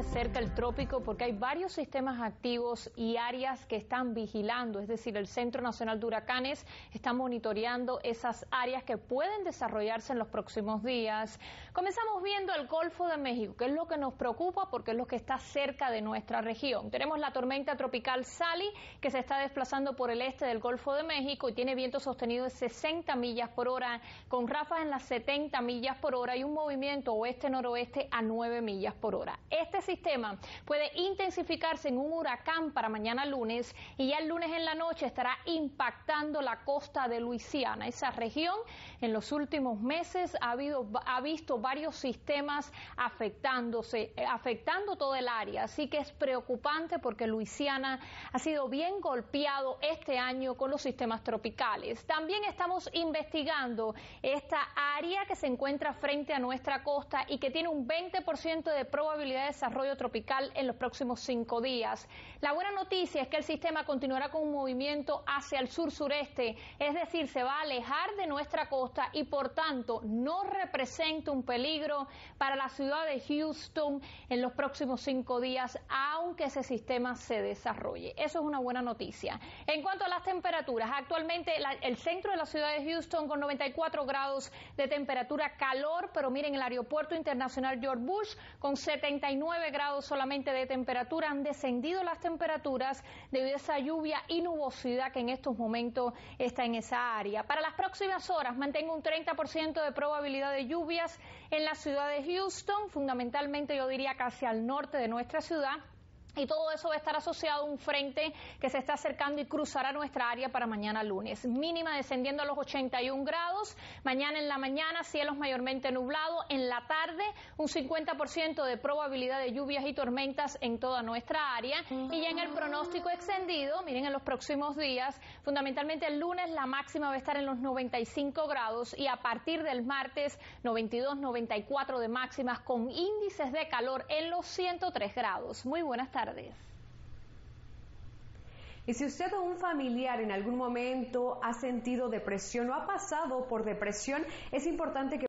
acerca el trópico porque hay varios sistemas activos y áreas que están vigilando, es decir, el Centro Nacional de Huracanes está monitoreando esas áreas que pueden desarrollarse en los próximos días. Comenzamos viendo el Golfo de México, que es lo que nos preocupa porque es lo que está cerca de nuestra región. Tenemos la tormenta tropical Sally, que se está desplazando por el este del Golfo de México y tiene viento sostenido de 60 millas por hora, con ráfagas en las 70 millas por hora y un movimiento oeste-noroeste a 9 millas por hora. Este sistema puede intensificarse en un huracán para mañana lunes y ya el lunes en la noche estará impactando la costa de Luisiana. Esa región en los últimos meses ha visto varios sistemas afectando todo el área, así que es preocupante porque Luisiana ha sido bien golpeado este año con los sistemas tropicales. También estamos investigando esta área que se encuentra frente a nuestra costa y que tiene un 20% de probabilidad de desarrollo tropical en los próximos 5 días. La buena noticia es que el sistema continuará con un movimiento hacia el sur-sureste, es decir, se va a alejar de nuestra costa y por tanto no representa un peligro para la ciudad de Houston en los próximos 5 días, aunque ese sistema se desarrolle. Eso es una buena noticia. En cuanto a las temperaturas, actualmente el centro de la ciudad de Houston con 94 grados de temperatura, calor, pero miren el aeropuerto internacional George Bush con 79 grados solamente de temperatura. Han descendido las temperaturas debido a esa lluvia y nubosidad que en estos momentos está en esa área. Para las próximas horas mantengo un 30% de probabilidad de lluvias en la ciudad de Houston, fundamentalmente yo diría casi al norte de nuestra ciudad. Y todo eso va a estar asociado a un frente que se está acercando y cruzará nuestra área para mañana lunes. Mínima descendiendo a los 81 grados. Mañana en la mañana cielos mayormente nublados. En la tarde un 50% de probabilidad de lluvias y tormentas en toda nuestra área. Y ya en el pronóstico extendido, miren, en los próximos días, fundamentalmente el lunes la máxima va a estar en los 95 grados y a partir del martes 92, 94 de máximas con índices de calor en los 103 grados. Muy buenas tardes. Y si usted o un familiar en algún momento ha sentido depresión o ha pasado por depresión, es importante que